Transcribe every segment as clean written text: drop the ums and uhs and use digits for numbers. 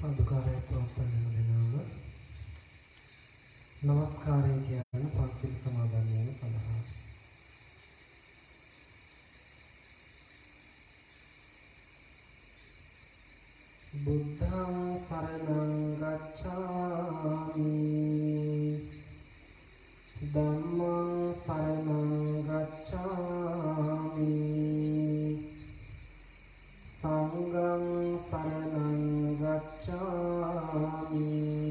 සාදුකාරය පවත්වන්න වෙනවම නමස්කාරය කියන පන්සිල් සමාදන් වීම සඳහා බුද්ධං සරණං ගච්ඡාමි ධම්මං සරණං ගච්ඡාමි සංඝං සරණං ගච්ඡාමි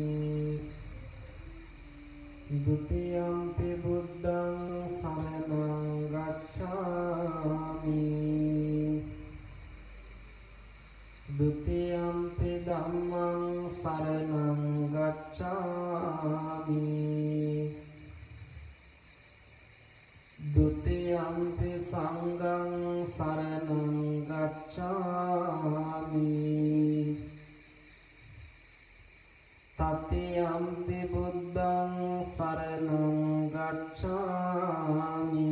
ဒုတိယံ පි බුද්ධං සරණං ගච්ඡාමි ဒုတိယံ පි ධම්මං සරණං ගච්ඡාමි ဒုတိယံ පි සංඝං සරණං ගච්ඡාමි တတိယံ පි බුද්ධං සරණං ගච්ඡාමි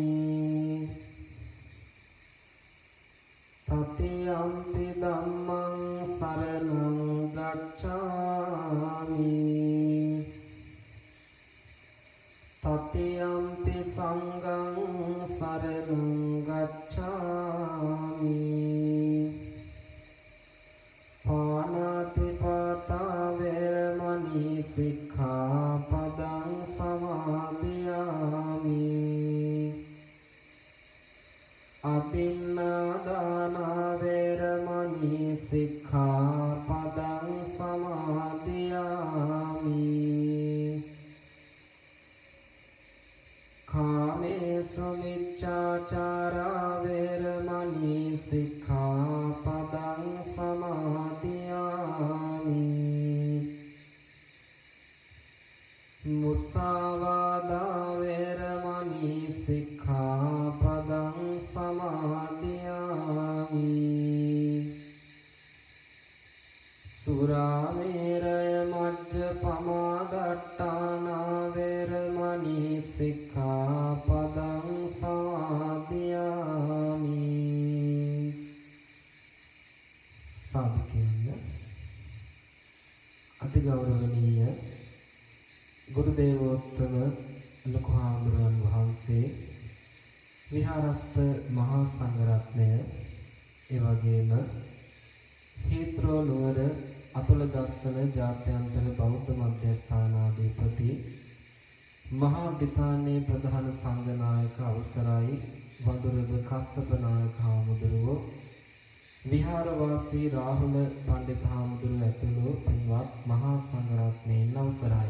တတိယံ පි ධම්මං සරණං ගච්ඡාමි တတိယံ පි සංඝං සරණං ගච්ඡාමි ပါဏာတိပါตา เวรมณีสิกขาปดังสมาธิยามิอตินนาดานาเวรมณีสิกขาปดังสมาธิยามิคาเมสุมิจฉาจาราเวรมณีสิกขาปดังสมาธิยามิมุสาวาทาเวรมณีสิกขาปดังสมาธิยามิสุราเมรยมัจจปมาดัตถานาเวรมณีสิกขาปดังสมาธิยามิसाधकेन्द्र अति गौरवनीय गुरुदेवोत्तम लघुहामुरन वහන්සේ විහාරස්ත මහා සංඝරත්නය ඒ වගේම හේත්‍රෝ නුවර අතුල දස්සන ජාත්‍යන්තර බෞද්ධ මධ්‍යස්ථානාධිපති මහා බ්‍රිතාන්‍යයේ ප්‍රධාන සංඝනායක අවසරයි වඳුරද කස්සප නායක හාමුදුරුවෝ විහාරවාසී රාහුල පණ්ඩිත හාමුදුරුවෝ ඇතුළු පින්වත් මහා සංඝරත්නයන් අවසරයි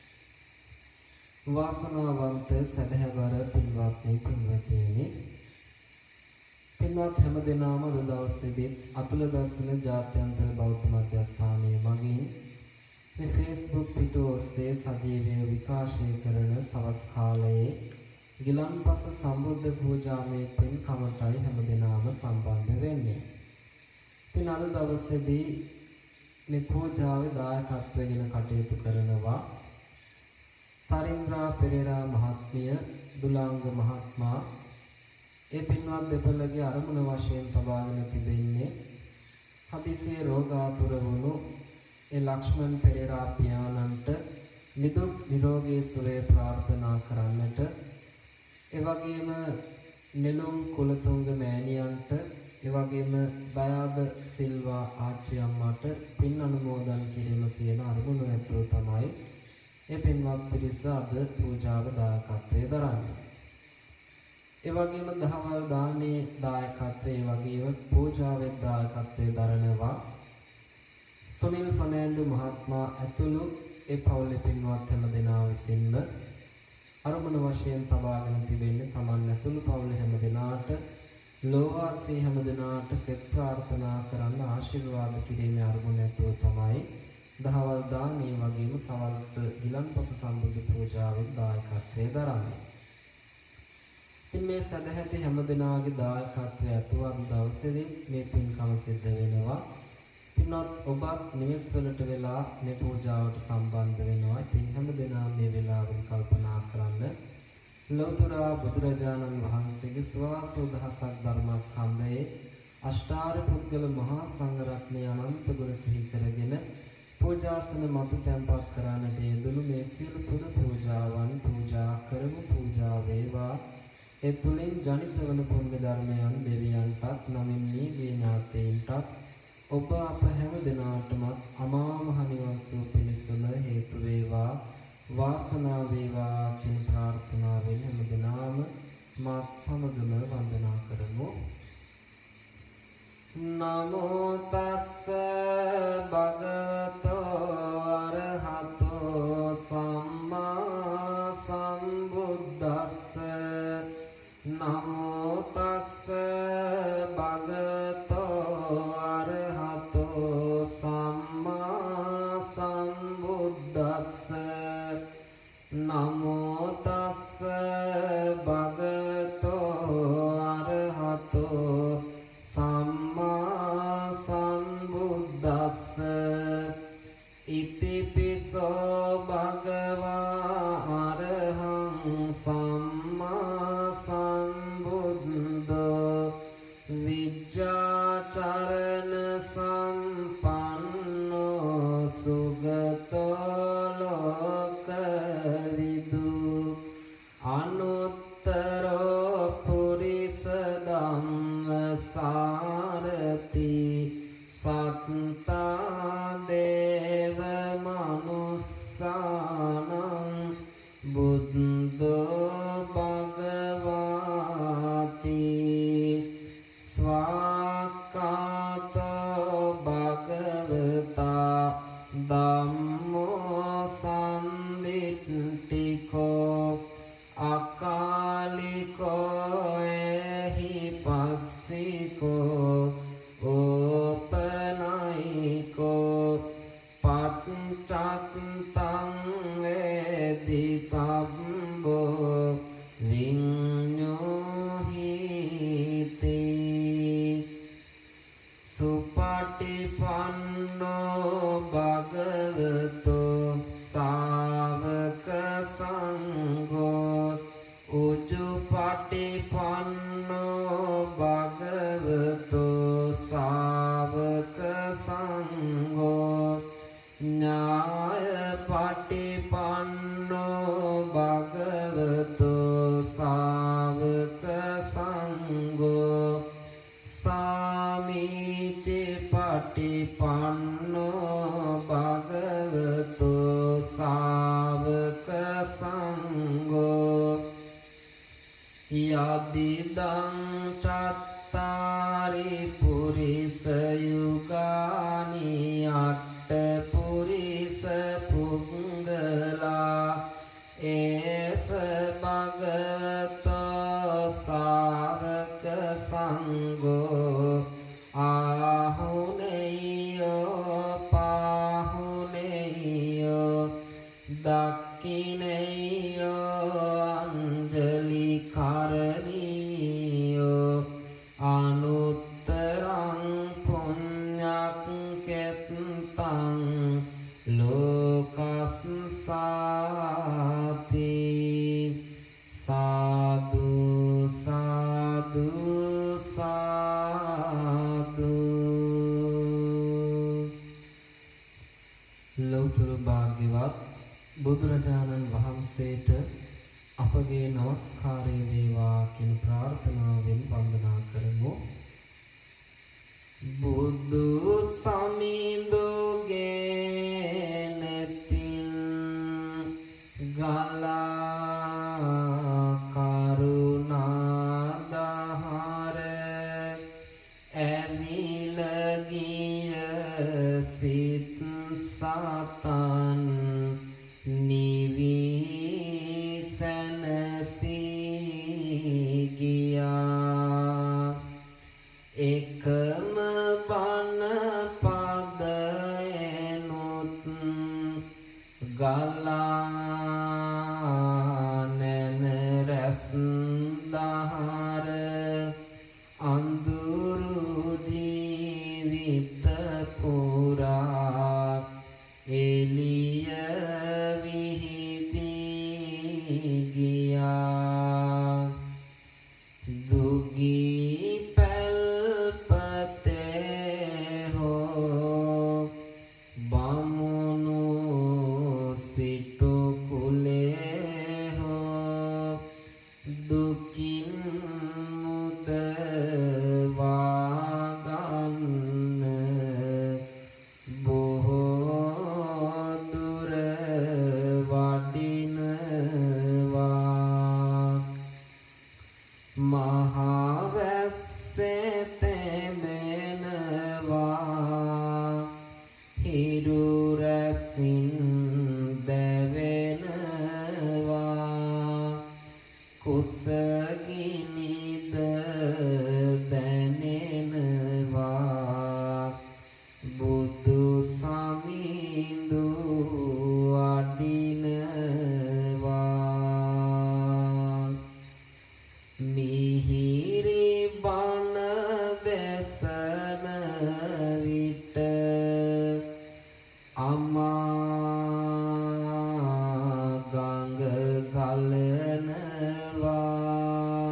වාසනාවන්ත සදහැවර පින්වත්නි පින්වතියනි පින්වත් හැමදෙනාම අද දවසේදී අතුල දස්සන ජාත්‍යන්තර බෞද්ධ මධ්‍යස්ථානයේ මගින් මේ Facebook පිටුව ඔස්සේ සජීවීව විකාශය කරන සවස් කාලයේ ගිලන්පස සම්බුද්ධ පූජාමය පින්කමටයි හැමදෙනාම සම්බන්ධ වෙන්නේ. පින් අද දවසේදී මේ පූජාවේ දායකත්වයෙන් කටයුතු කරනවා තරින්ද්‍රා පෙරේරා මහත්මිය දුලාංග මහත්මයා ඒ පින්වත් දෙපළගේ අරමුණ වශයෙන් තබාගෙන තිබෙන්නේ හදිසියේ රෝගාතුර වුණු ඒ ලක්ෂ්මන් පෙරේරා පියාණන්ට නිදුක් නිරෝගී සුවය ප්‍රාර්ථනා කරන්නට ඒ වගේම නෙළුම් කුලතුංග මෑණියන්ට ඒ වගේම දයාද සිල්වා ආච්චි අම්මට පින් අනුමෝදන් කිරීම කියන අරමුණ ඇතුළු තමයි ඒ පින්වත් පිරිස අද පූජාව දායකත්වයේ දරන්නේ. ඒ වගේම දහවල් දානේ දායකත්වයේ වගේම පූජාවේ දායකත්වයේ දරනවා සුනිල් ෆර්නෑන්ඩෝ මහත්මයා ඇතුළු ඒ පවුලේ පින්වත් හැමදෙනා විසින්ම අරමුණ වශයෙන් තබාගෙන තිබෙන්නේ තමන් ඇතුළු පවුල හැමදෙනාට ලෝවාසී හැමදෙනාට සෙත් ප්‍රාර්ථනා කරන්න ආශිර්වාද කිරීමේ අරමුණ ඇතුළු තමයි දහවල් දානේ වගේම සවල්ස ගිලන්පස සම්බුද්ධ පූජාවේ දායකත්වයේ දරන්නේ. ඉතින් මේ සදහැති හැමදෙනාගේ දායකත්වය ඇතුළු අද දවසේදී මේ පින්කම සිද්ධ වෙනවා. පින්වත් ඔබත් නිවෙස් වලට වෙලා මේ පූජාවට සම්බන්ධ වෙනවා. ඉතින් හැමදෙනාම මේ වෙලාවෙන් කල්පනා කරන්න ලෞතර බුදුරජාණන් වහන්සේගේ සවාසෝ දහසක් ධර්මස්කන්ධයේ අෂ්ටාර පුද්ගල මහා සංඝරත්නය අනන්ත ගුණ සිහි කරගෙන පූජාසන මත තැන්පත් කරන්නට යෙදුණු මේ සියලු පුද පූජාවන් පූජා කරමු. පූජා වේවා. ඒ තුලින් ජනිත වන පුණ්‍ය ධර්මයන් දෙවියන්ටත් නමින් නීගේ ඥාතීන්ටත් ඔබ අප හැම දිනාටම අමා මහ නිවන් සුව පිණිසම හේතු වේවා. වාසනාව වේවා කියන ප්‍රාර්ථනාවෙන් හැම දිනාම මාත් සමගම වන්දනා කරමු. නමෝ තස්ස භගවතෝ අරහතෝ සම්මා සම්බුද්දස්ස. නමෝ තස්ස භගවතෝ අරහතෝ සම්මා සම්බුද්දස්ස. නමෝ තස්ස භගවතෝ අරහතෝ සම්මා සම්බුද්දස්ස. ඉතිපිසෝ භගවා අරහං සම්මා සම්බුද්ධෝ විජ්ජාචරණ සම්පන්නෝ සුගතෝ ලෝකවිදු අනුත්තරෝ පුරිස ධම්මසාරති සත්තා දේව මනුස්සානං බුද්ධෝ භගවාති. ස්වාක්ඛාතෝ භගවතා ධම්මෝ සම්දිට්ඨිකෝ අකාලිකෝ එහි පස්සිකෝ ඕපනයිකෝ පච්චත්තං වේදිතබ්බෝ විඤ්ඤෝහිති. සුපටිපන්නෝ භගවතෝ සාවක සංඝෝ උජුපටිපන්නෝ භගවතෝ සාවක සංඝෝ ඥායපටිපන්නෝ භගවතෝ සාවක සංඝෝ සාමීචි පටිපන්නෝ භගවතෝ සාවක සංඝෝ යදිදං චත්තාරි පුරිස යුගානි අට්ඨ පුරිස පුංගලා ඒස භගවතෝ සාවක සංඝෝ ආහුනේයෝ පාහුනේයෝ දක්ඛිනේයෝ අංජලි කරණීයෝ අනුත්තරං පුඤ්ඤක්ඛෙත්තං ලෝකස්සාති. සාදු සාදු සාදු. ලෞතර භාග්‍යවත් බුදුරජාණන් වහන්සේට අපගේ නමස්කාරය වේවා කියන ප්‍රාර්ථනාවෙන් වන්දනා කරමු. බුදු සමිඳුගේ නෙතින් ගලා කරුණා දහර ඇමිල ගිය සිත් සතන් නිවි සැනසී ගියා. එකම බණ පදයනුත් ගලා කුසගිනිද දැනෙනවා බුදු සමිඳු අඩිනවා මිහිරි බණ දෙසන විට අමා ගඟ ගලනවා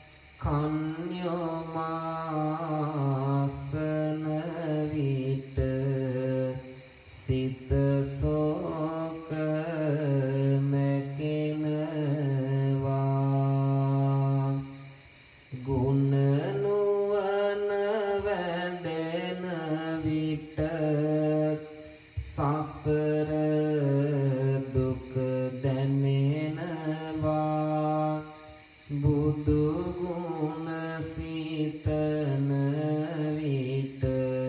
කන්‍යමාසන විට සිත සෝක මැකෙනවා ගුණ නුවණ වැඩෙන විට සසර දුක දැනෙනවා බුදු ගුණ සිතන විට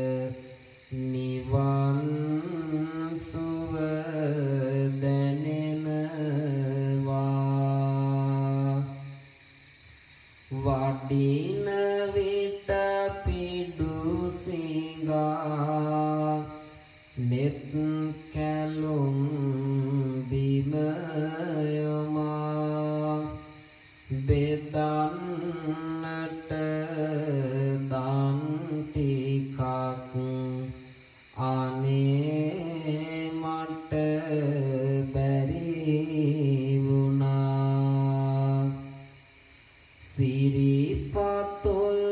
නිවන් සුව දැනෙනවා වඩින විට පිඩු සිඟා නෙත් කැලුම් බිම යොමා බෙදන්නට දන් ටිකක් අනේ මට බැරි වුණා සිරිපතුල්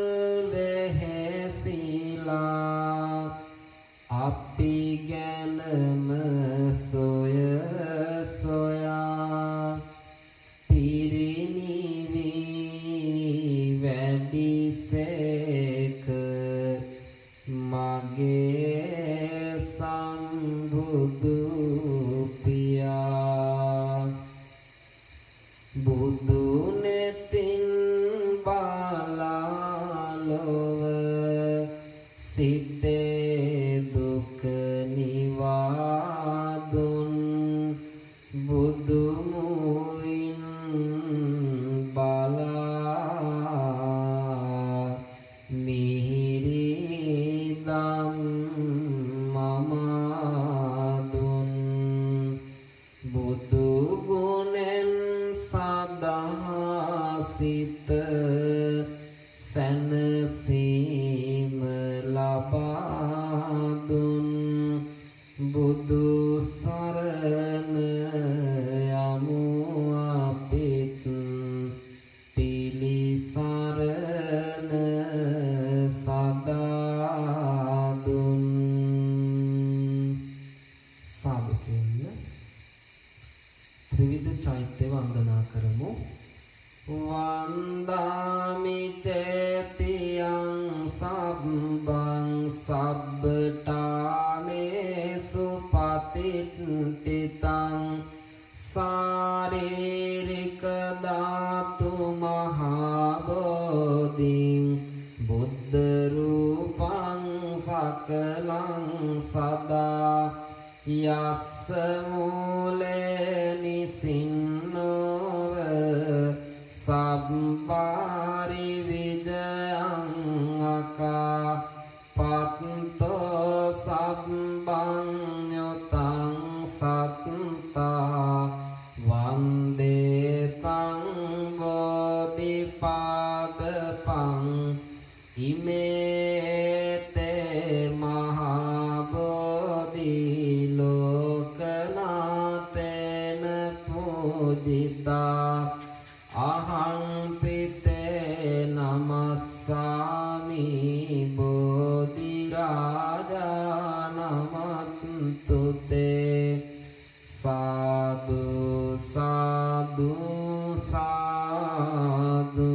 වෙහෙසිලා අපි ගැනම සොය සොයා පිරිනිවි වැඩිසේක මගේ සම්බුදු පියා බුදු නෙතින් බාලාලොව සිතේ දුක නිවාදුන් බුදු මුවින් බලා මිහිරි දම් මමදුන් බුදු ගුණෙන් සදා සිත සැනසීම ලබා දුන් බුදු සරණ යමු අපිත් පිළිසරණ සදා දුන් සාදු කියන්න ත්‍රිවිධ චෛත්‍ය වන්දනා කරමු වන්දාමි චේතියං සබ්බං සබ්බඨානේසු පතිට්ඨිතං සාරීරික ධාතු මහා බෝධිං බුද්ධ රූපං සකලං සදා යස්ස මූලේ නිසින්නෝව සබ්බාරි විජයං අකා පත්තෝ සබ්බං යොතං සත්තා වන්දේ තං බෝධිපාදපං ඉමේතේ මහා බෝධි ලෝකනාතේන පූජිතා අහං පිතේ නමස්සාමි බෝධි රාජා නමන්තු තේ සාදු සාදු සාදු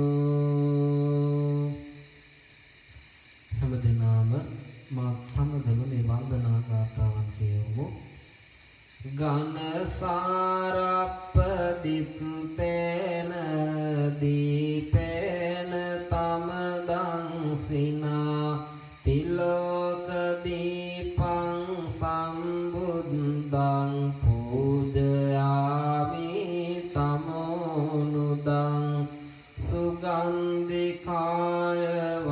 හැමදෙනාම මාත් සමගම මේ වන්දනා ගාථාවන් කියමු ගන සාරප්පදිත්තේන දීපේන තමදං සිනා තිලෝක දීපං සම්බුද්ධං පූජයාමි තමෝනුදං සුගන්ධිකාය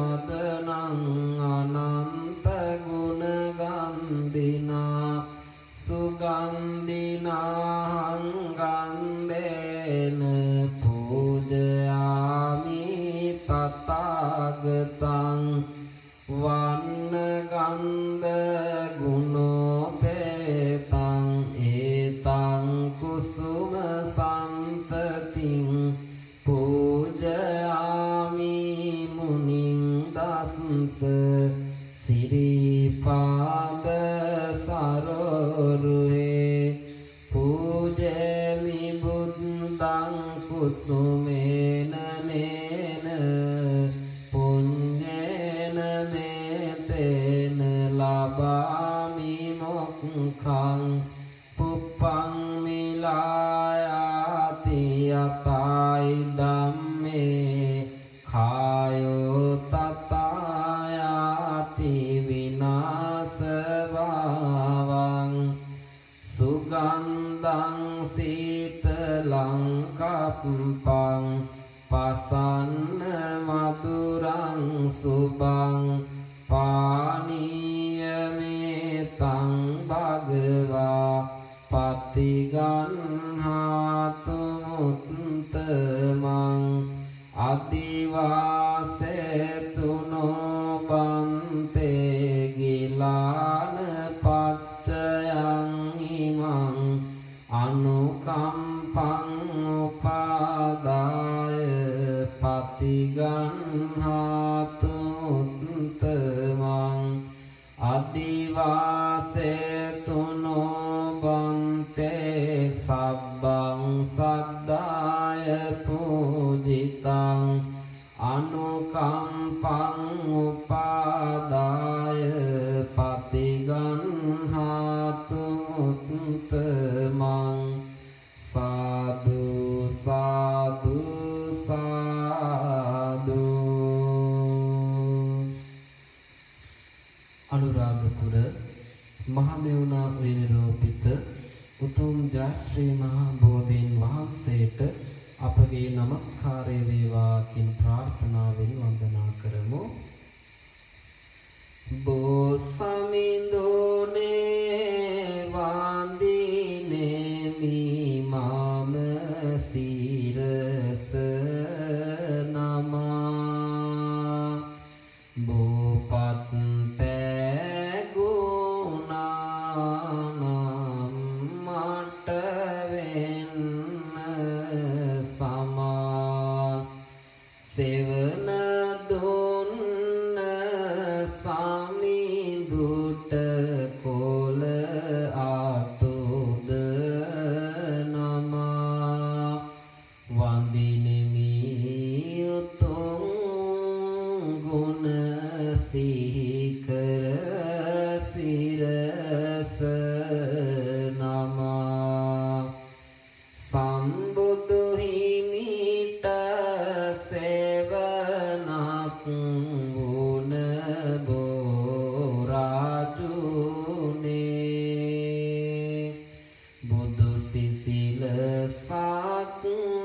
වදනං අනන්ත ගුණ ගන්ධිනා සුගන්ධිනාහං ගන්ධේන පූජයාමි තථාගතං වන්න ගන්ධ ගුණෝපේතං ඒතං කුසුම සම්පතිං පූජයාමි මුනිං දස්ස සිරිපාද සරෝරුහේ පූජේමි බුද්ධං කුසුමේන නේන පුඤ්ඤේන මේතේන ලබාමි මොක්ඛං පුප්පං මිලායාති යතයි ධම්මේ කායෝ තථායාති විනාශභාවං සුගන්ධං සීතලං කප්පං පසන්න මధుරං සුභං පානීයමේතං භගවා පතිගන්හාතු මුත්තමං අදිවාසේතුනෝ බන්තේ ගිලාන පච්චයං ඉමං අනුකම්පං උපාදාය පතිගන්හාතු මුත්තමං අදිවාසේතුනෝ බන්තේ සබ්බං සද්දාය පූජිතං අනුකම්පං උපාදාය පතිගන්හාතු මුත්තමං සාදු සාදු සාදු. අනුරාධපුර මහමෙවුනා විනිරෝපිත උතුම් ජයශ්‍රී මහා බෝධීන් වහන්සේට අපගේ নমස්කාරය වේවා කියන ප්‍රාර්ථනාවෙන් වන්දනා කරමු. බෝසමිඳුනේ වන්දිනේ මීමාම සීරස නමා බෝපත් පැගුණානම් මට වෙන්න සමා සෙවන දුන්න සමිඳුට කොල ආතුද නමා වන්දිනෙමි උතුම් ගුණ සිහිකර සිරස නමා සම්බුදු හිමිට සේවනක් වුණ බෝරාජුනේ බුදු සිසිලසක්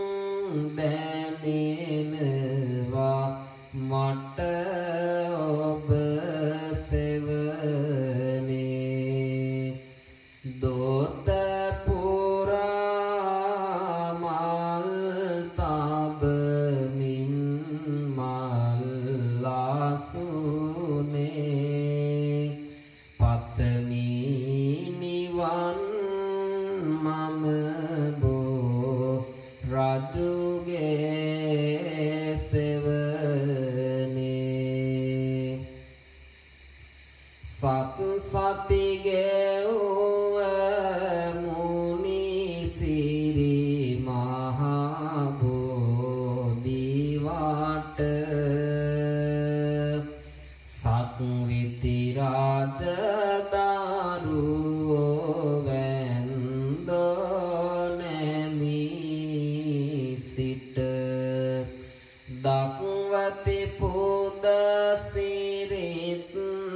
බැනෙනවා මට ඔබ සෙවනේ දෝත පුරා මල් තබමින් මල්ලාසුනේ පතමි නිවන් මම බෝ රජුගේ සෙවනේ සත් සතිගේ මුනි සිරි මහා බෝධිවට සක්විති රාජ දරුවෝ වැන්දෝ නැමි සිට දක්වති පුද සිරිත්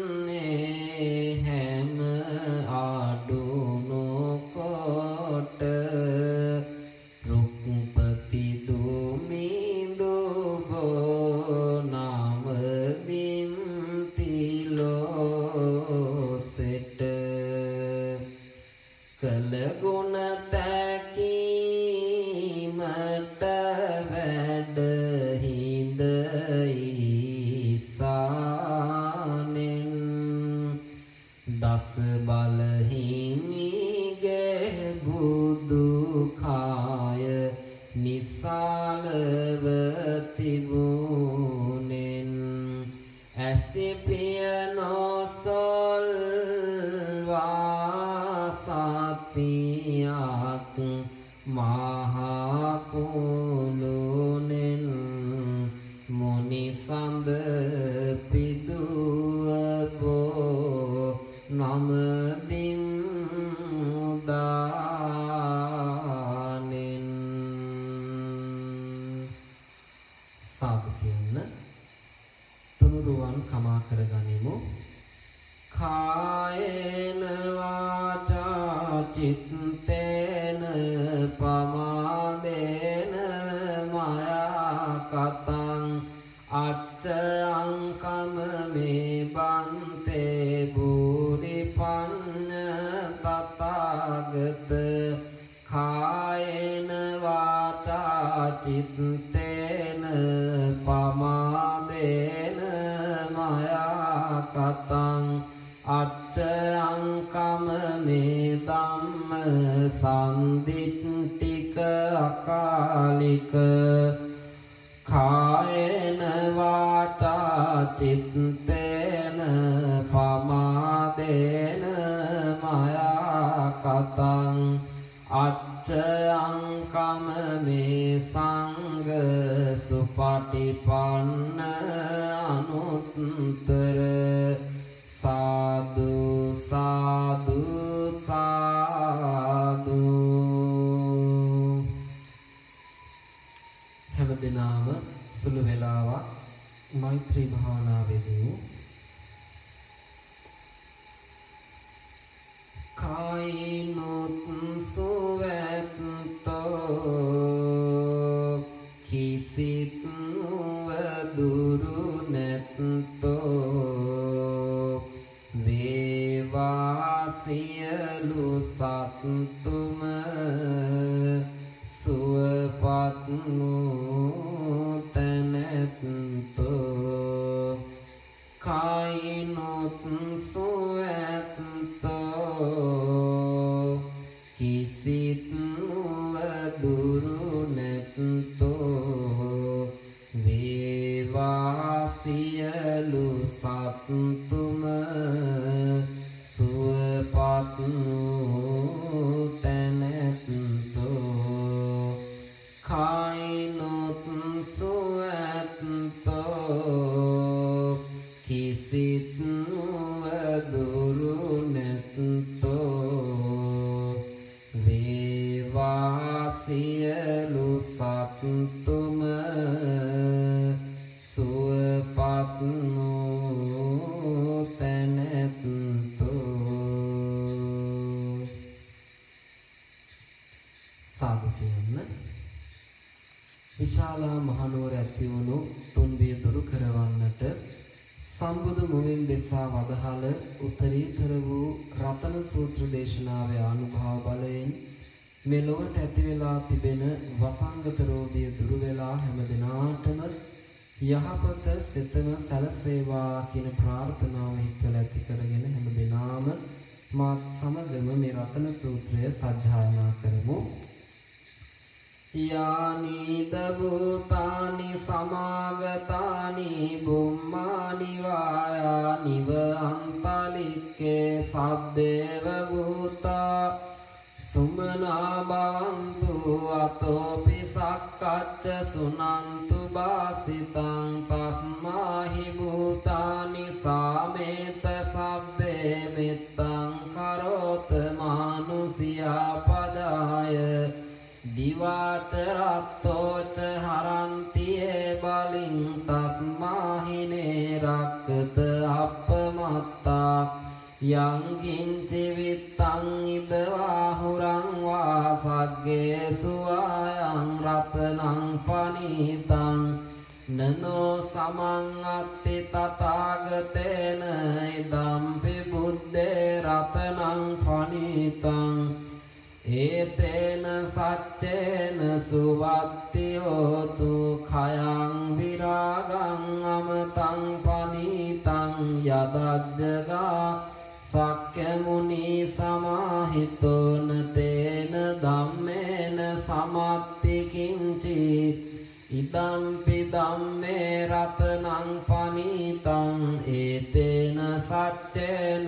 හැම ආඩුණු කොට රුක්පති දුමිඳු තිබුණෙන් ඇසිපිය නොසොල් වාසතියක් මහා කුළුනෙන් මුනිසඳ පිදුවබෝ නමදින් උදානෙන් සාදු කියන්න තුනුරුවන් කමා කරගනිමු කායේන වාචා චිත්තේන පමාදේන මයා කතං අච්චයං කම මේ බන්තේ බුරිපඤ්ඤ තථාගත කායේන වාචා චිත්තේන පමාදේන මයා කතං අච්චයං කම මේ ධම්ම සම්දිට්ඨික අකාලික කායේන වාචා චිත්තේන පමාදේන මයා කතං අච්චයං කම මේ සංඝ සුපටිපන්න අනුත්තර සාදු සාදු සාදු හැමදෙනාම සුළු වේලාවක් මෛත්‍රී භාවනාවේදී කායිනුත් සුවැත්තෝ කිසිත් වදුරු නැත්තෝ වේවා සියලු සත්තුම සුවපත් තැනැත්තෝ කායිනුත් සුවැත්තෝ කිසිත් වදුරු නැත්තෝ වේවා සියලු සත්තුම සුවපත් තැනැත්තෝ කායිනුත් සුවැත්තෝ කිසිත් වදුරු නැත්තෝ වේවා සියලු සත්තුම සුවපත් තැනැත්තෝ සාදු කියන්න විශාලා මහනුවර ඇති වුණු තුන්බිය දුරු කරවන්නට සම්බුදු මුවින් දෙසා වදහල උත්තරීතර වූ රතන සූත්‍ර දේශනාවේ අනුභව බලයෙන් මේ ලොවට ඇති වෙලා තිබෙන වසංගත රෝගය දුරු වෙලා හැම දිනාටම යහපත සිතන සැලසේවා කියන ප්‍රාර්ථනාව හිතලා ඇති කරගෙන හැම දිනාම මාත් සමගම මේ රතන සූත්‍රය සජ්ජායනා කරමු. යානි දබුතානි සමාගතානි බුම්මානි වායානිව අන්තලික්කේ සබ්බේව භූතා සුමනා භවන්තු අතෝපි සක්කච්ච සුනන්තු බාසිතං තස්මාහි භූතානි සාමේත සබ්බේ මිත්තං කරෝත මානුසියා පදාය දිවාච රත්තෝච හරන්තියේ බලින් තස්මාහිනේ රක්කත අපමත්තා යං කිංචි විත්තං ඉදවාහුරං වාසග්ගේ සුවායං රතනං පනීතං නනෝ සමං අත්ති තථාගතේන ඉදම්පි බුද්දේ රතනං පනීතං ඒතේන සච්චේන සුවත්තියෝතු khයං විරාගං අමතං පනීතං යදජ්ජගා සක්්‍ය මුනි සමාහිතෝන තේන ධම්මේන සමත්ති කිංචි ඉදම්පි ධම්මේ රතනං පනීතං ඒතේන සච්චේන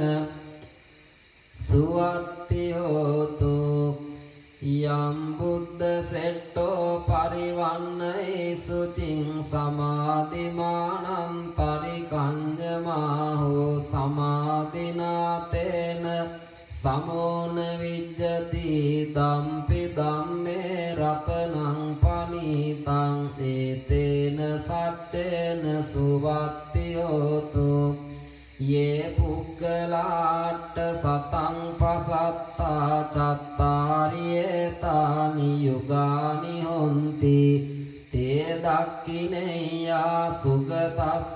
සුවත්ති හෝතු යම් බුද්ධ සෙට්ටෝ පරිවන්නයි සුචින් සමාධිමානං පරිකංජමාහෝ සමාධිනාතේන සමෝන විජ්ජති දම්පි ධම්මේ රතනං පනීතං ඒතේන සච්චේන සුවත්ති හෝතු යේ පුක්කලාට සතං පසත්තා චත්තාරියේතානි යුගානි හොන්ති තේ දක්ඛිනේයා සුගතස්ස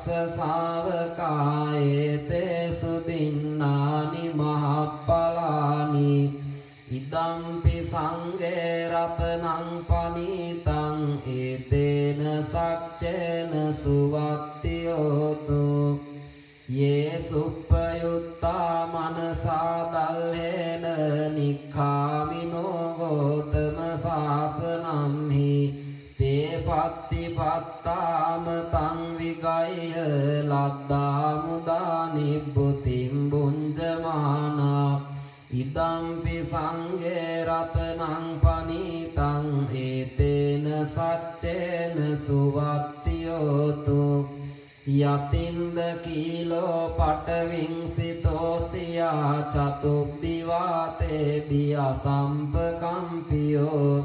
ශාවකායේතේ සුදින්නානි මහප්පලානි ඉදම්පි සංඝේ රතනං පනීතං ඒතේන සච්චේන සුවත්ති හෝතු යේ සුප්පයුත්තා මනසා දල්හේන නික්ඛාමිනෝ ගෝතම සාසනම්හි තේ පත්තිපත්තාම තං විගය්‍ය ලද්දා මුදා නිබ්බුතිම් බුඤ්ජමානා ඉදම්පි සංඝේ රතනං පනීතං ඒතේන සච්චේන සුවත්ති හෝතු යතින්ද කීලෝ පටවිංසිතෝසියා චතුබ්බිවාතේ බිය සම්පකම්පියෝ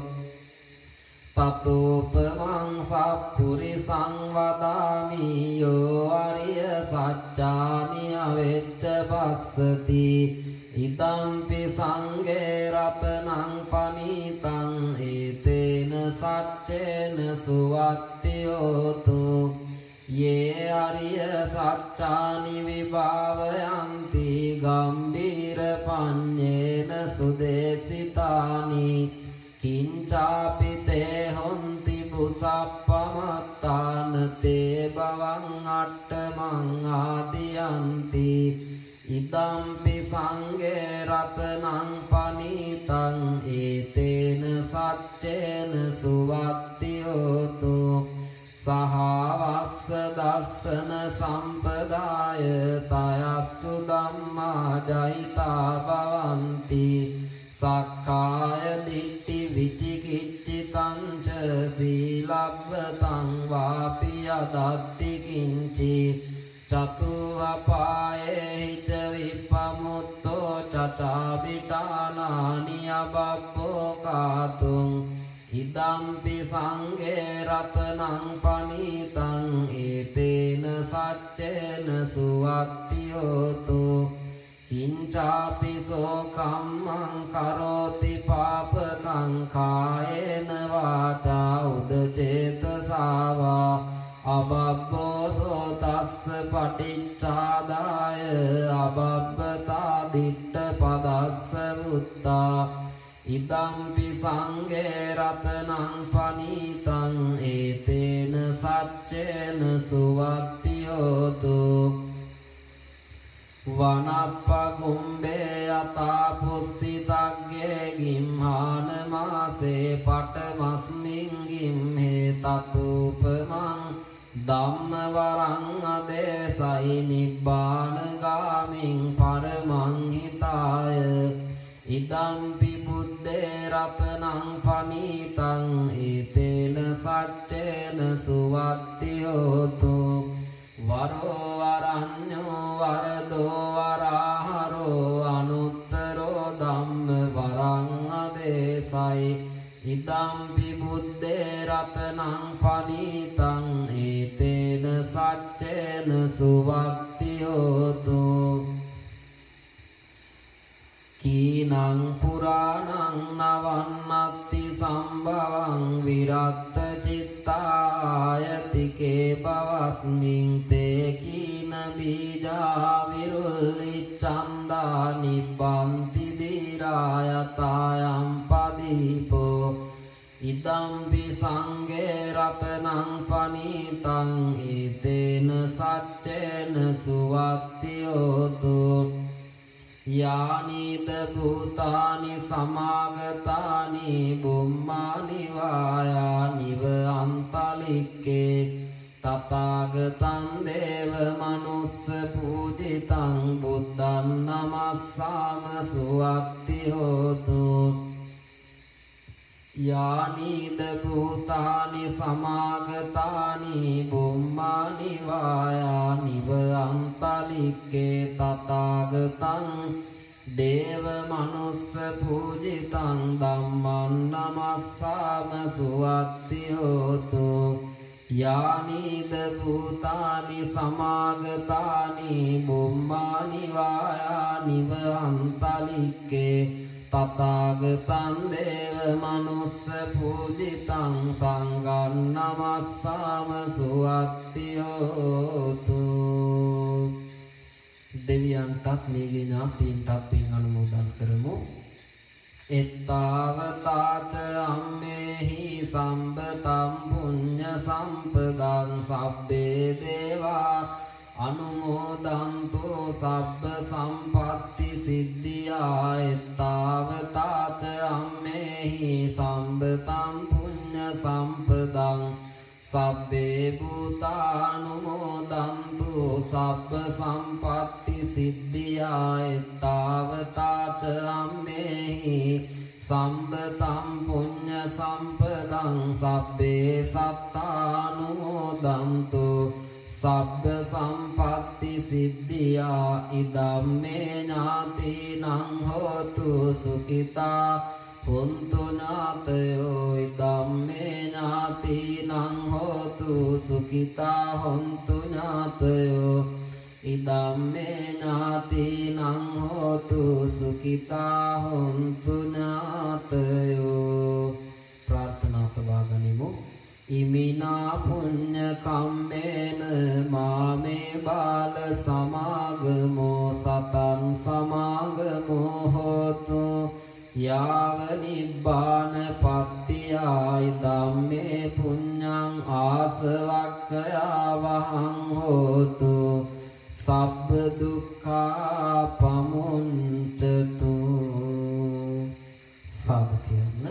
තතෝපමං සප්පුරිසං වදාමි යෝ අරිය සච්චානි අවෙච්ච පස්සති ඉදම්පි සංඝේ රතනං පනීතං ඒතේන සච්චේන සුවත්ති හෝතු යේ අරිය සච්චානි විභාවයන්ති ගම්බීර පඤ්ඤේන සුදේසිතානි කිංචාපි තේ හොන්ති බුසප්පමත්තාන තේ බවං අට්ඨමං ආදියන්ති ඉදම්පි සංඝේ රතනං පනීතං ඒතේන සච්චේන සුවත්ති හෝතු සහවස්ස දස්සන සම්පදාය තයස්සු ධම්මා ජහිතා භවಂತಿ සක්කාය දිට්ඨි විචිකිච්ඡිතං ච සීලබ්බතං වාපි යදත්ති කිංචි චතුඅපායේ ච විපමුත්තෝ චචාබිටානානි අබබ්බෝ කාතුං ඉදම්පි සංඝේ රතනං පනීතං ඒතේන සච්චේන සුවත්ති හෝතු කිංචාපි සෝ කම්මං කරෝති පාපකං කායේන වාචා උදචේතසාවා අබබ්බෝ සෝ තස්ස පටිච්චාදාය අබබ්බතා දිට්ඨ පදස්ස මුත්තා ඉදම්පි සංඝේ රතනං පනීතං ඒතේන සච්චේන සුවත්ති හෝතු වනප්පගුම්බේ යතා පුස්සිතග්ගේ ගිම්හාන මාසේ පටමස්මින් ගිම්හේ තතුපමං ධම්ම වරං අදේසයි නිබ්බාන ගාමින් පරමං හිතාය ඉදම්පි බුද්දේ රතනං පනීතං ඒතේන සච්චේන සුවත්ති හෝතු වරෝ වරඤ්ඤෝ වරදෝ වරාහරෝ අනුත්තරෝ ධම්ම වරං අදේසයි ඉදම්පි බුද්දේ රතනං පනීතං ඒතේන සච්චේන සුවත්ති හෝතු කීනං පුරාණං නවන්නත්ති සම්භවං විරත්ත චිත්තායතිකේ බවස්මින් තේ කීන බීජා විරුල්ලිච්ඡන්දා නිබ්බන්ති දීරායතායම් පදීපෝ ඉදම්පි සංඝේ රතනං පනීතං ඒතේන සච්චේන සුවත්ති හෝතු යානිද භූතානි සමාගතානි බුම්මානි වායානිව අන්තලි අත්තලික්කේ තථාගතං දේව මනුස්ස පූජිතං බුද්ධං නමස්සාම සුවත්ති හෝතු යානිද භූතානි සමාගතානි බුම්මානි වායානි අත්තලික්කේ තථාගතං දේව මනුස්ස පූජිතං ධම්මං නමස්සාම සුවත්ති හෝතු යානිද භූතානි සමාගතානි බුම්මානි වායානි අත්තලික්කේ තථාගතං දේව මනුස්ස පූජිතං සංඝං නමස්සාම සුවත්ති හෝතු දෙවියන්ටත් මේගේ ඥාතීන්ටත් පින් අනුමෝදන් කරමු. එත්තාවතාච අම්මේහි සම්පතං පුඤ්ඤ සම්පදං සබ්බේ දේවා අනුමෝදන්තු සබ්බ සම්පatti සිද්ධියා එත්තාවතාච අම්මේහි සම්පතං පුඤ්ඤ සම්පදං සබ්බේ භූතානුමෝදන්තු සබ්බ සම්පatti සිද්ධියා එත්තාවතාච අම්මේහි සම්පතං පුඤ්ඤ සම්පදං සබ්බේ සත්තානුමෝදන්තු සබ්බ සම්පatti සිද්ධියා ඉදම්මේ ඥාතිනං හෝතු සුඛිතා හොන්තු ඥාතයෝ ඉදම්මේ ඥාතිනං හෝතු සුඛිතා හොන්තු ඥාතයෝ ඉදම්මේ ඥාතිනං හෝතු සුඛිතා හොන්තු ඥාතයෝ ප්‍රාර්ථනා තබා ගනිමු. ඉමිනා පුඤ්ඤ කම්මේන මාමේ බාල සමාගමෝ සතං සමාගමෝ හෝතු යාව නිබ්බාන පත්තියයි ධම්මේ පුඤ්ඤං ආසවක්ඛයා වහං හෝතු සබ්බ දුක්ඛා පමුඤ්චතු සාධකයන්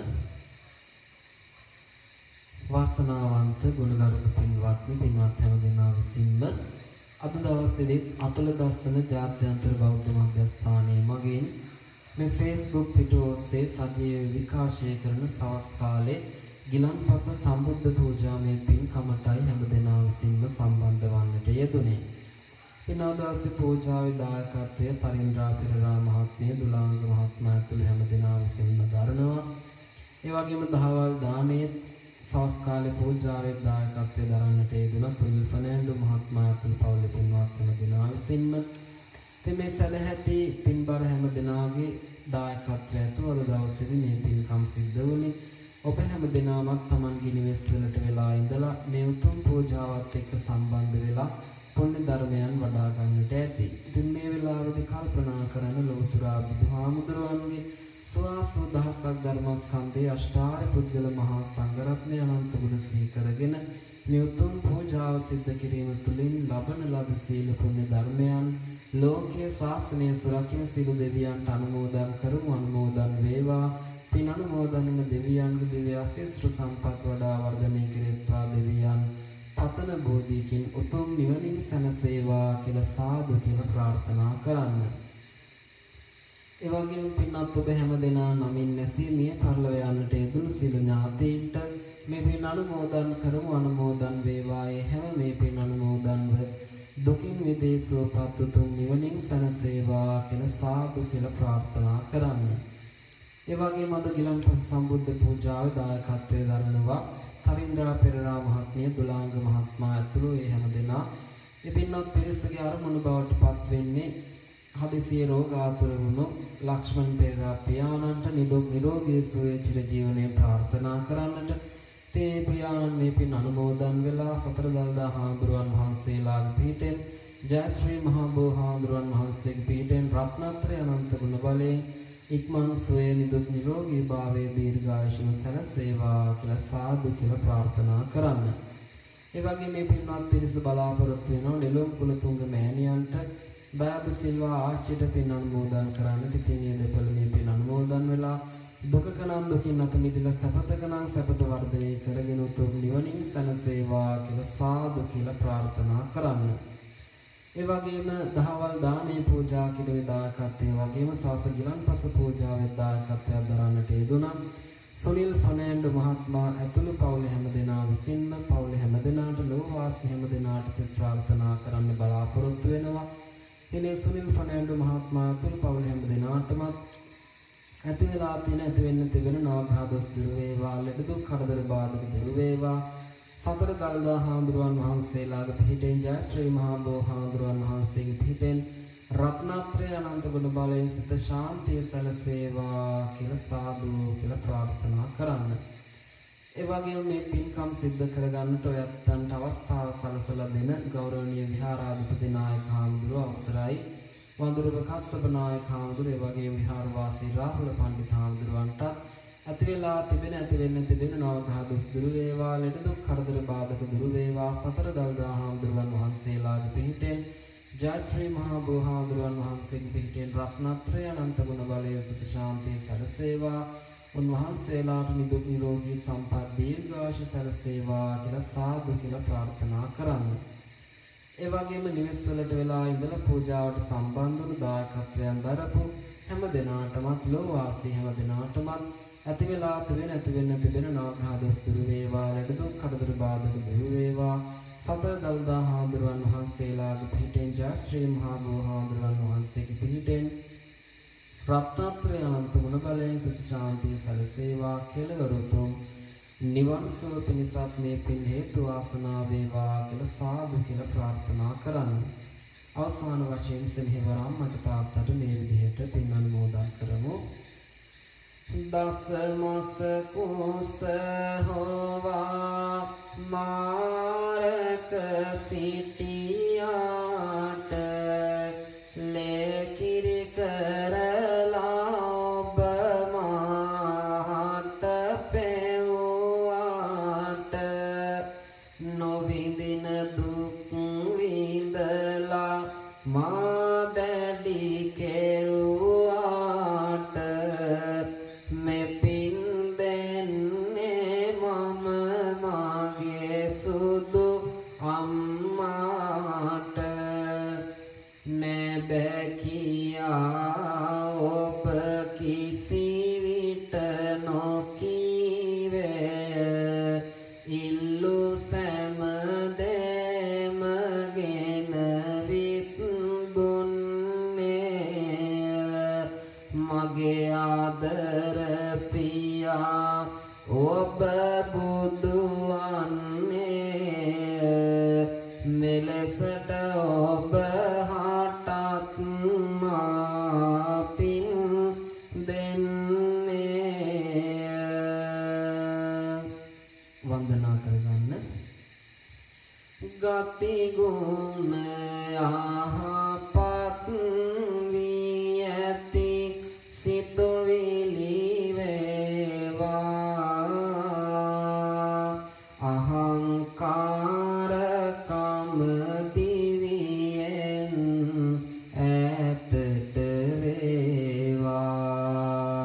වාසනාවන්ත ගුණගරුක පින්වත්නි පින්වත් හැම දෙනා විසින්ම අද දවසේදී අතුල දස්සන ජාත්‍යන්තර බෞද්ධ මධ්‍යස්ථානයේ මගින් මේ Facebook පිටුව ඔස්සේ සජීව විකාශය කරන සවස් කාලේ ගිලන්පස සම්බුද්ධ පූජාමය පින්කමටයි හැම දෙනා විසින්ම සම්බන්ධ වන්නට යෙදුනේ. පිනවදවසේ පූජාවේ දායකත්වය තරින්ද්‍රා පෙරේරා මහත්මිය දුලාංග මහත්මයා ඇතුළු හැම දෙනා විසින්ම දරනවා. ඒ වගේම දහවල් දානයේ සවස් කාලේ පූජාවේ දායකත්වය දරන්නට යෙදුන සුනිල් ෆර්නෑන්ඩෝ මහත්මයා ඇතුළු පවුලේ පින්වත් හැම දෙනා විසින්ම මේ සැලහැටි පින්බර හැම දෙනාගේ දායකත්වය ඇතුව අද දවසේදී මේ පින්කම් සිද්ධ වුණේ. ඔබ හැම දෙනාමත් Tamanගේ නිවෙස් වලට වෙලා ඉඳලා මේ උතුම් පූජාවත් එක්ක සම්බන්ධ වෙලා පුණ්‍ය ධර්මයන් වඩා ගන්නට ඇති. ඉතින් මේ වෙලාවේදී කල්පනා කරන ලෞතර බුදුහාමුදුරුවන්ගේ සුවාසු දහසක් ධර්මස්කන්ධයේ අෂ්ටාර්ය පුද්ගල මහා සංඝරත්නය අනන්ත ගුණ සිහි කරගෙන මේ උතුම් පූජාව සිද්ධ කිරීම තුළින් ලබන ලද සීල පුණ්‍ය ධර්මයන් ලෝකයේ ශාසනය සුරකින්න සිළු දෙවියන්ට අනුමෝදන් කරමු. අනුමෝදන් වේවා. පින් අනුමෝදන් වන දෙවියන්ගේ දිව්‍ය ආශිර්වාද සම්පත් වඩා වර්ධනය කෙරෙත්වා දෙවියන් පතන බෝධියකින් උතුම් නිවනින් සැනසේවා කියලා සාදු කියලා ප්‍රාර්ථනා කරන්න. ඒ වගේම පින්වත් ඔබ හැම දෙනා නමින් නැසී මිය පරලොව යන්නට යෙදුණු සිළු ඥාතීන්ට මේ පින් අනුමෝදන් කරමු. අනුමෝදන් වේවා. ඒ හැම මේ පින් අනුමෝදන්ව දුකින් මිදී සුවපත් උතුම් නිවනින් සැනසේවා කියලා සාදු කියලා ප්‍රාර්ථනා කරන්න. ඒ වගේම අද ගිලන්පස සම්බුද්ධ පූජාවේ දායකත්වයේ දරනවා තරින්ද්‍රා පෙරේරා මහත්මිය දුලාංග මහත්මයා ඇතුළු ඒ හැම දෙනා මේ පින්වත් පිරිසගේ අරමුණු බවට පත් වෙන්නේ හදිසියේ රෝගාතුර වුණු ලක්ෂ්මන් පෙරේරා පියාණන්ට නිදුක් නිරෝගී සුවය චිර ජීවනයේ ප්‍රාර්ථනා කරන්නට තේ පියාණන් මේ පින් අනුමෝදන් වෙලා සතර දළදා හාමුදුරුවන් වහන්සේලාගේ පීඨෙන් ජයශ්‍රී මහා බෝධිහාමුදුරුවන් වහන්සේගේ පීඨෙන් රත්නත්‍රය අනන්ත ගුණ බලයෙන් ඉක්මන් සුවය නිදුක් නිරෝගී භාවයේ දීර්ඝායුෂම සැලසේවා කියලා සාදු කියලා ප්‍රාර්ථනා කරන්න. ඒ වගේම මේ පින්වත් පිරිස බලාපොරොත්තු වෙනවා නෙළුම් කුලතුංග මෑණියන්ට දයාද සිල්වා ආච්චිට පින් අනුමෝදන් කරන්නට. ඉතින් මේ දෙපළ මේ පින් අනුමෝදන් වෙලා දුකක නම් දුකින් අත මිදලා සැපතක නම් සැපත වර්ධනය කරගෙන උතුම් නිවනින් සැනසේවා කියලා සාදු කියලා ප්‍රාර්ථනා කරන්න. ඒ වගේම දහවල් දානේ පූජා කිරීමේ දායකත්වයේ වගේම සවස ගිලන්පස පූජාවේ දායකත්වයක් දරන්නට යෙදුණා. සුනිල් ෆර්නෑන්ඩෝ මහත්මයා ඇතුළු පවුල හැමදෙනා විසින්ම පවුල හැමදෙනාට ලෝවාසී හැමදෙනාට සිත ප්‍රාර්ථනා කරන්න බලාපොරොත්තු වෙනවා. ඉතින් සුනිල් ෆර්නෑන්ඩෝ මහත්මයා ඇතුළු පවුල හැමදෙනාටම ඇති වෙලා තියෙන ඇති වෙන්න තිබෙන නාග්‍රහ දොස් දුරු වේවා, ලෙඩ දුක් කරදර බාධක දුරු වේවා. සතර දල්දා හාමුදුරුවන් වහන්සේලාගේ පිහිටෙන් ජයශ්‍රී මහා බෝ හාමුදුරුවන් වහන්සේගේ පිහිටෙන් රත්නත්‍රය අනන්ත ගුණ බලයෙන් සිත ශාන්තිය සැලසේවා කියලා සාදු කියලා ප්‍රාර්ථනා කරන්න. ඒ වගේම මේ පින්කම් සිද්ධ කරගන්නට ඔයත්තන්ට අවස්ථාව සලසලා දෙන ගෞරවනීය විහාරාධිපති නායක හාමුදුරුවෝ අවසරයි. වඳුරුව කස්සප නායක හාමුදුරුවෝ ඒ වගේම විහාරවාසී රාහුල පණ්ඩිත හාමුදුරුවන්ට ඇති වෙලා තිබෙන ඇති වෙන්න තිබෙන නවග්‍රහ දොස් දුරු වේවා, ලෙඩ දුක් කරදර බාධක දුරු වේවා. සතර දල්දා හාමුදුරුවන් වහන්සේලාගේ පිහිටෙන් ජයශ්‍රී මහා බෝ හාමුදුරුවන් වහන්සේගේ පිහිටෙන් රත්නත්‍රය අනන්ත ගුණ බලයෙන් සිත ශාන්තිය සැලසේවා. උන්වහන්සේලාට නිදුක් නිරෝගී සම්පත් දීර්ඝායුෂ සැලසේවා කියලා සාදු කියලා ප්‍රාර්ථනා කරන්න. ඒ වගේම නිවෙස් වලට වෙලා ඉඳලා පූජාවට සම්බන්ධ වුණු දායකත්වයන් දරපු හැම දිනාටමත් ලෝවාසී හැම දිනාටමත් ඇති වෙලා තිබෙන ඇති වෙන්න තිබෙන නාග්‍රහ දොස් දුරු වේවා, ලෙඩ දුක් කරදර බාධක දුරු වේවා. සතර දල්දා හාමුදුරුවන් වහන්සේලාගේ පිහිටෙන් ජයශ්‍රී මහා බෝ හාමුදුරුවන් වහන්සේගේ පිහිටෙන් රත්නත්‍රය අනන්ත ගුණ බලයෙන් සිත ශාන්තිය සැලසේවා කියලා වරුතුම් නිවන් සුව පිණිසත් මේ පින් හේතු වාසනා වේවා කියලා සාදු කියලා ප්‍රාර්ථනා කරන්න. අවසාන වශයෙන් සෙනෙහවරම් මට තාත්තට මේ විදිහට පින් අනුමෝදන් කරමු. දස මස කුස හොවා මාරක සිටියාට ලේකිරි කරලා ඔබ මාට පෙව්වාට නොවිඳින දුක් විඳලා මා දැඩි කෙරුවාට මේ පින් දෙන්නේ මම මාගේ සුදු අම්මාට නැබැකියා ඔබ කිසි විට නොකීවේ ඉල්ලු සෑම දෙම ගෙන විත් දුන්නේ මගේ ආදර පියා ඔබ බුදු වන්නේ මෙලෙසට ඔබ හටත් මා පින් දෙන්නේ. වන්දනා කරගන්න. ගති ගුණ යහපත් වී ඇති සිතුවිලි වේවා, අහංකාර කම දිවියෙන් ඈතට වේවා.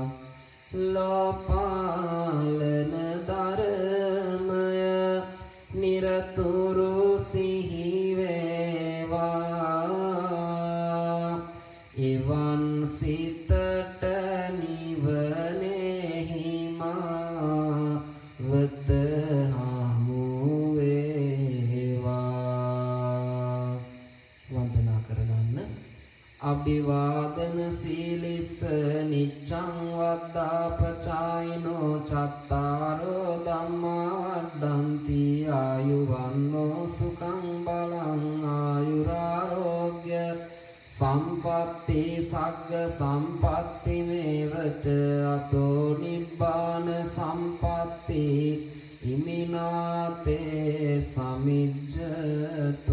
ලෝපාලන ධර්මය නිරතුරු සිහි වේවා, එවන් සිතට නිවනෙහි මා වත හමු වේවා. වන්දනා කරගන්න. අභිවාදන සීලිස්ස නිච්ඡං වද්දාපචායිනෝ චත්තාරෝ ධම්මා වඩ්ඩන්ති ආයුවන්නෝ සුඛං බලං ආයුරාරෝග්‍ය සම්පත්ති සග්ග සම්පත්ති මේවච අතෝ නිබ්බාන සම්පත්ති ඉමිනාතේ සමිජ්ජති.